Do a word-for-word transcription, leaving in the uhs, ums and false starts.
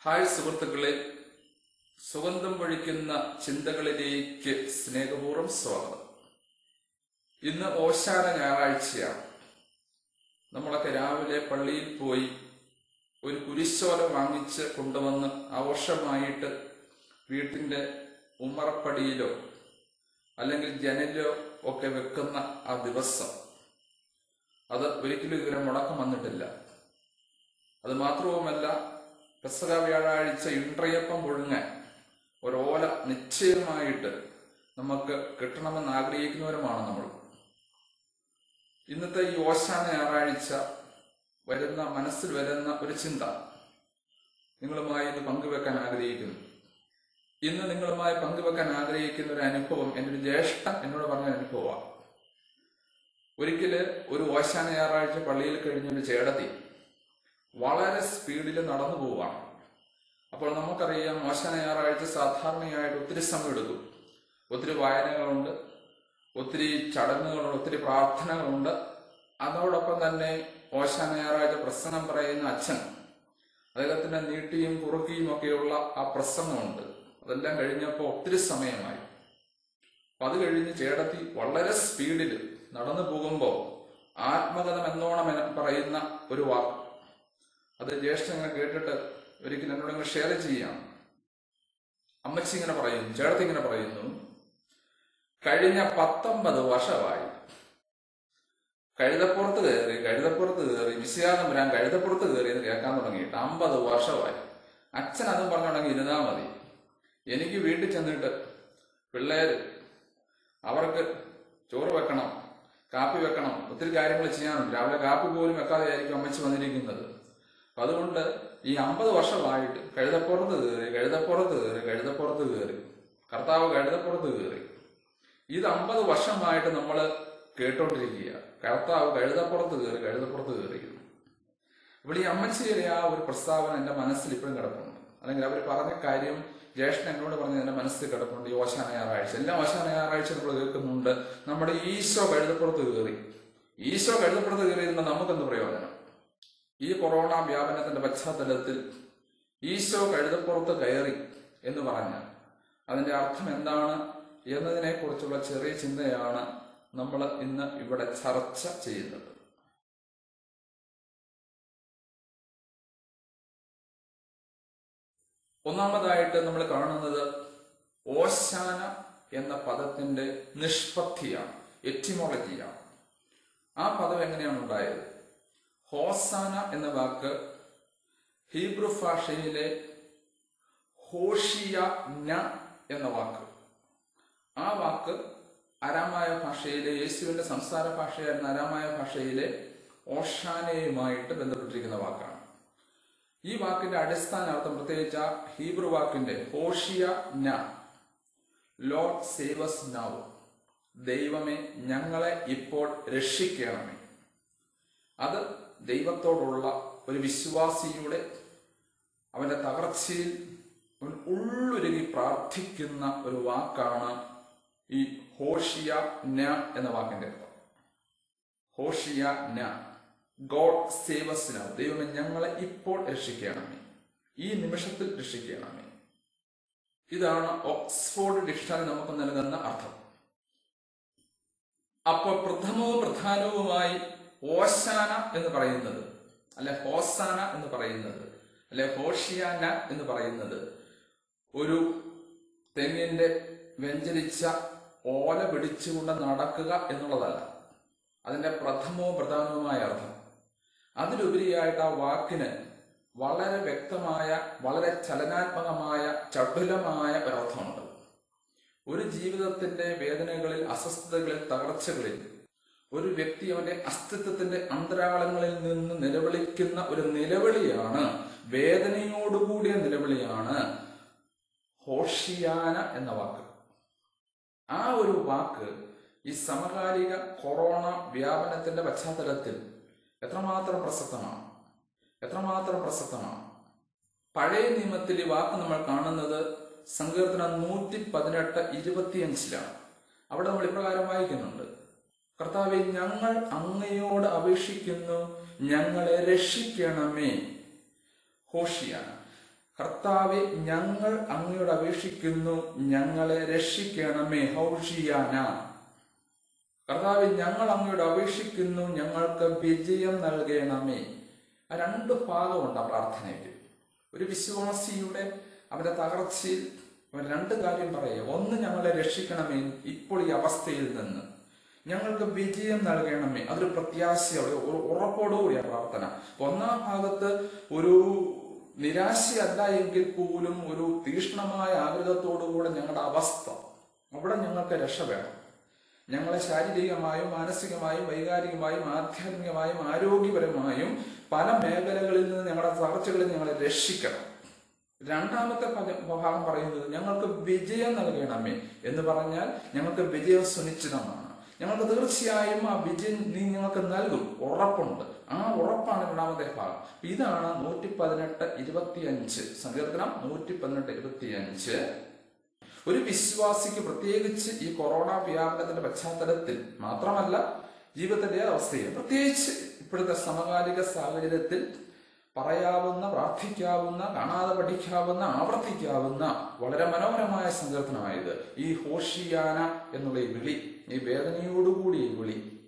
Hi സുഹൃത്തുക്കളെ, സുഗന്ധം പൊഴിക്കുന്ന ചിന്തകളിലേക്ക് സ്നേഹപൂർവ്വം സ്വാഗതം. ഇന്ന് ഓശാന ഞായറാഴ്ചയാണ്. നമ്മളൊക്കെ രാവിലെ പള്ളിയിൽ പോയി ഒരു കുരിശോല വാങ്ങിച്ച് കൊണ്ടുവന്ന് ആഘോഷമായിട്ട് വീട്ടിന്റെ ഉമ്മറപ്പടിയിലോ അല്ലെങ്കിൽ ജനലിലോ ഒക്കെ വെക്കുന്ന ആ ദിവസം അത് ഒരിക്കലും ഇതുവരെ മുടക്കം വന്നിട്ടില്ല. അത് മാത്രവുമല്ല, പെസഹ വ്യാഴാഴ്ച ഇൻട്രയപ്പം പുഴുങ്ങാൻ ഒരോല നിശ്ചയമായിട്ട് നമുക്ക് കിട്ടണമെന്ന് ആഗ്രഹിക്കുന്നവരുമാണ് നമ്മൾ. ഇന്നത്തെ ഈ ഓശാന ഞായറാഴ്ച വരുന്ന മനസ്സിൽ വരുന്ന ഒരു ചിന്ത നിങ്ങളുമായി ഇത് പങ്കുവെക്കാൻ ആഗ്രഹിക്കുന്നു. ഇന്ന് നിങ്ങളുമായി പങ്കുവെക്കാൻ ആഗ്രഹിക്കുന്ന ഒരു അനുഭവം എൻ്റെ ഒരു ജ്യേഷ്ഠൻ എന്നോട് പറഞ്ഞ അനുഭവമാണ്. ഒരിക്കല് ഒരു ഓശാന ഞായറാഴ്ച പള്ളിയിൽ കഴിഞ്ഞൊരു ചേടത്തി വളരെ സ്പീഡിൽ നടന്നു പോവുകയാണ്. അപ്പോൾ നമുക്കറിയാം, ഓശാന ഞായറാഴ്ച സാധാരണയായിട്ട് ഒത്തിരി സമയം എടുക്കും. ഒത്തിരി വായനകളുണ്ട്, ഒത്തിരി ചടങ്ങുകളുണ്ട്, ഒത്തിരി പ്രാർത്ഥനകളുണ്ട്. അതോടൊപ്പം തന്നെ ഓശാന ഞായറാഴ്ച പ്രസംഗം പറയുന്ന അച്ഛൻ അദ്ദേഹത്തിന്റെ നീട്ടിയും കുറുക്കിയും ഒക്കെയുള്ള ആ പ്രസംഗമുണ്ട്. അതെല്ലാം കഴിഞ്ഞപ്പോൾ ഒത്തിരി സമയമായി. അപ്പൊ അത് കഴിഞ്ഞ് ചേടത്തി വളരെ സ്പീഡിൽ നടന്നു പോകുമ്പോൾ ആത്മകഥം എന്നോണം പറയുന്ന ഒരു വാക്ക് അത് ജ്യേഷ്ഠൻ ഇങ്ങനെ കേട്ടിട്ട് ഒരിക്കലും എന്നോട് ഇങ്ങനെ ഷെയർ ചെയ്യാം. അമ്മച്ചി ഇങ്ങനെ പറയുന്നു, ചേട്ടത്തി ഇങ്ങനെ പറയുന്നു, കഴിഞ്ഞ പത്തൊമ്പത് വർഷമായി കഴുതപ്പുറത്ത് കയറി കഴുതപ്പുറത്ത് കയറി വിശ്വാസം വരാൻ കഴുതപ്പുറത്ത് കയറി എന്ന് കേൾക്കാൻ തുടങ്ങിയിട്ട് അമ്പത് വർഷമായി. അച്ഛൻ അതും പറഞ്ഞുണ്ടെങ്കിൽ ഇരുന്നാ മതി. എനിക്ക് വീട്ടിൽ ചെന്നിട്ട് പിള്ളേര് അവർക്ക് ചോറ് വെക്കണം, കാപ്പി വെക്കണം, ഒത്തിരി കാര്യങ്ങൾ ചെയ്യാനുണ്ട്. രാവിലെ കാപ്പി പോലും വെക്കാതെ ആയിരിക്കും അമ്മച്ചി വന്നിരിക്കുന്നത്. അതുകൊണ്ട് ഈ അമ്പത് വർഷമായിട്ട് കഴുതപ്പുറത്ത് കയറി കഴുതപ്പുറത്ത് കയറി കഴുതപ്പുറത്ത് കയറി കർത്താവ് കഴുതപ്പുറത്ത് കയറി ഇത് അമ്പത് വർഷമായിട്ട് നമ്മൾ കേട്ടോണ്ടിരിക്കുക. കർത്താവ് കഴുതപ്പുറത്ത് കയറി കഴുതപ്പുറത്ത് കയറിയിരുന്നു. ഇവിടെ ഈ അമ്മച്ചിയുടെ ആ ഒരു പ്രസ്താവന എന്റെ മനസ്സിൽ ഇപ്പോഴും കിടപ്പുണ്ട്. അല്ലെങ്കിൽ അവർ പറഞ്ഞ കാര്യം ജ്യേഷ്ഠൻ എന്നോട് പറഞ്ഞ് എന്റെ മനസ്സിൽ കിടപ്പുണ്ട്. ഈ ഓശാന ഞായറാഴ്ച എല്ലാ ഓശാന ഞായറാഴ്ച നമ്മൾ കേൾക്കുന്നുണ്ട്, നമ്മുടെ ഈശോ കഴുതപ്പുറത്ത് കയറി. ഈശോ കഴുതപ്പുറത്ത് കയറിയിരുന്ന നമുക്കെന്ത് പ്രയോജനം? ഈ കൊറോണ വ്യാപനത്തിന്റെ പശ്ചാത്തലത്തിൽ ഈശോ കഴുതപ്പുറത്ത് കയറി എന്ന് പറഞ്ഞാൽ അതിന്റെ അർത്ഥം എന്താണ് എന്നതിനെ കുറിച്ചുള്ള ചെറിയ ചിന്തയാണ് നമ്മൾ ഇന്ന് ഇവിടെ ചർച്ച ചെയ്യുന്നത്. ഒന്നാമതായിട്ട് നമ്മൾ കാണുന്നത് ഓശാന എന്ന പദത്തിന്റെ നിഷ്പത്തിയാണ്, എറ്റിമോളജിയാണ്. ആ പദം എങ്ങനെയാണ് ഉണ്ടായത്? ഹോസാന എന്ന വാക്ക് ഹീബ്രു ഭാഷയിലെ ഹോഷിയ ന എന്ന വാക്ക്, ആ വാക്ക് അരാമായ ഭാഷയിലെ യേശുവിന്റെ സംസാര ഭാഷയായിരുന്ന അരാമായ ഭാഷയിലെ ഓഷാനയുമായിട്ട് ബന്ധപ്പെട്ടിരിക്കുന്ന വാക്കാണ്. ഈ വാക്കിന്റെ അടിസ്ഥാന അർത്ഥം, പ്രത്യേകിച്ച് ആ ഹീബ്രു വാക്കിന്റെ ഹോഷിയ ന, ലോർഡ് സേവ് us now, ദൈവമേ ഞങ്ങളെ ഇപ്പോൾ രക്ഷിക്കണമേ. അത് ദൈവത്തോടുള്ള ഒരു വിശ്വാസിയുടെ അവന്റെ തകർച്ചയിൽ ഉള്ളുരുകി പ്രാർത്ഥിക്കുന്ന ഒരു വാക്കാണ് ഈ ഹോഷിയ ന എന്ന വാക്കിന്റെ അർത്ഥം. ഹോഷിയ ന, ഗോഡ് സേവ് us now, ദൈവമേ ഞങ്ങളെ ഇപ്പോൾ രക്ഷിക്കണമേ, ഈ നിമിഷത്തിൽ രക്ഷിക്കണമേ. ഇതാണ് ഓക്സ്ഫോർഡ് ഡിക്ഷണറി നമുക്ക് നൽകുന്ന അർത്ഥം. അപ്പോൾ പ്രഥമവും പ്രധാനവുമായി ഓശാന എന്ന് പറയുന്നത്, അല്ലെ ഹോസാന എന്ന് പറയുന്നത്, അല്ലെ ഹോഷിയാന എന്ന് പറയുന്നത് ഒരു തെങ്ങിന്റെ വ്യഞ്ചരിച്ച ഓല പിടിച്ചുകൊണ്ട് നടക്കുക എന്നുള്ളതല്ല അതിന്റെ പ്രഥമവും പ്രധാനവുമായ അർത്ഥം. അതിലുപരിയായിട്ട് ആ വാക്കിന് വളരെ വ്യക്തമായ, വളരെ ചലനാത്മകമായ, ചടുലമായ ഒരർത്ഥമുണ്ട്. ഒരു ജീവിതത്തിന്റെ വേദനകളിൽ, അസ്വസ്ഥതകളിൽ, തകർച്ചകളിൽ ഒരു വ്യക്തി അവന്റെ അസ്തിത്വത്തിന്റെ അന്തരാളങ്ങളിൽ നിന്ന് നിലവിളിക്കുന്ന ഒരു നിലവിളിയാണ്, വേദനയോടുകൂടിയ നിലവിളിയാണ് ഹോഷിയാന എന്ന വാക്ക്. ആ ഒരു വാക്ക് ഈ സമകാലിക കൊറോണ വ്യാപനത്തിന്റെ പശ്ചാത്തലത്തിൽ എത്രമാത്രം പ്രസക്തമാണ്, എത്രമാത്രം പ്രസക്തമാണ്. പഴയ നിയമത്തിൽ ഈ വാക്ക് നമ്മൾ കാണുന്നത് സങ്കീർത്തനം നൂറ്റി പതിനെട്ട് ഇരുപത്തിയഞ്ചിലാണ്. അവിടെ നമ്മൾ ഇപ്രകാരം വായിക്കുന്നുണ്ട്, കർത്താവേ ഞങ്ങൾ അങ്ങയോട് അപേക്ഷിക്കുന്നു, ഞങ്ങളെ രക്ഷിക്കണമേ. ഹോഷിയാന. കർത്താവെ, ഞങ്ങൾ അങ്ങയോട് അപേക്ഷിക്കുന്നു, ഞങ്ങളെ രക്ഷിക്കണമേ. ഹൗഷിയാന. കർത്താവെ, ഞങ്ങൾ അങ്ങയോട് അപേക്ഷിക്കുന്നു, ഞങ്ങൾക്ക് വിജയം നൽകണമേ. ആ രണ്ട് ഭാഗമുണ്ട് ആ പ്രാർത്ഥനയ്ക്ക്. ഒരു വിശ്വാസിയുടെ അവരുടെ തകർച്ചയിൽ അവൻ രണ്ട് കാര്യം പറയുക. ഒന്ന്, ഞങ്ങളെ രക്ഷിക്കണമേ ഇപ്പോൾ ഈ അവസ്ഥയിൽ നിന്ന്, ഞങ്ങൾക്ക് വിജയം നൽകണമേ. അതൊരു പ്രത്യാശയോടെ ഉറപ്പോടുകൂടിയ പ്രാർത്ഥന. ഒന്നാം ഭാഗത്ത് ഒരു നിരാശയല്ല എങ്കിൽ പോലും ഒരു തീക്ഷ്ണമായ ആഗ്രഹത്തോടുകൂടെ ഞങ്ങളുടെ അവസ്ഥ, അവിടെ ഞങ്ങൾക്ക് രക്ഷ വേണം. ഞങ്ങളെ ശാരീരികമായും മാനസികമായും വൈകാരികമായും ആധ്യാത്മികമായും ആരോഗ്യപരമായും പല മേഖലകളിൽ നിന്ന് ഞങ്ങളുടെ തകർച്ചകളിൽ ഞങ്ങളെ രക്ഷിക്കണം. രണ്ടാമത്തെ ഭാഗം പറയുന്നത് ഞങ്ങൾക്ക് വിജയം നൽകണമേ എന്ന് പറഞ്ഞാൽ ഞങ്ങൾക്ക് വിജയം സുനിശ്ചിതമാണ്. ഞങ്ങൾക്ക് തീർച്ചയായും ആ വിജയം നീ ഞങ്ങൾക്ക് നൽകും, ഉറപ്പുണ്ട്. ആ ഉറപ്പാണ് രണ്ടാമത്തെ ഭാഗം. ഇതാണ് നൂറ്റി പതിനെട്ട് ഇരുപത്തി അഞ്ച് സങ്കീർത്തനം നൂറ്റി പതിനെട്ട് ഇരുപത്തി അഞ്ച്. ഒരു വിശ്വാസിക്ക് പ്രത്യേകിച്ച് ഈ കൊറോണ വ്യാപനത്തിന്റെ പശ്ചാത്തലത്തിൽ മാത്രമല്ല, ജീവിതത്തിന്റെ അവസ്ഥയിൽ പ്രത്യേകിച്ച് ഇപ്പോഴത്തെ സമകാലിക സാഹചര്യത്തിൽ പറയാവുന്ന, പ്രാർത്ഥിക്കാവുന്ന, കാണാതെ പഠിക്കാവുന്ന, ആവർത്തിക്കാവുന്ന വളരെ മനോഹരമായ സങ്കീർത്തനമായത് ഈ ഹോഷിയാന എന്നുള്ള ഈ വിളി, ഈ വേദനയോടുകൂടി ഈ വിളി.